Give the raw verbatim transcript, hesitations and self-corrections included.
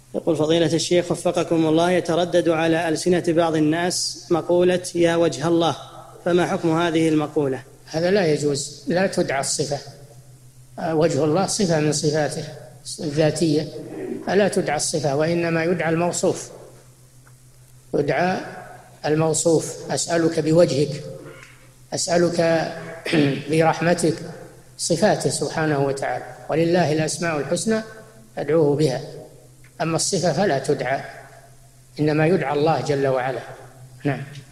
يقول فضيلة الشيخ وفقكم الله، يتردد على ألسنة بعض الناس مقولة يا وجه الله، فما حكم هذه المقولة؟ هذا لا يجوز، لا تدعى الصفة. وجه الله صفة من صفاته الذاتية، فلا تدعى الصفة، وإنما يدعى الموصوف. يدعى الموصوف: أسألك بوجهك، أسألك برحمتك، صفاته سبحانه وتعالى، ولله الأسماء الحسنى أدعوه بها. أما الصفة فلا تدعى، إنما يدعى الله جل وعلا. نعم.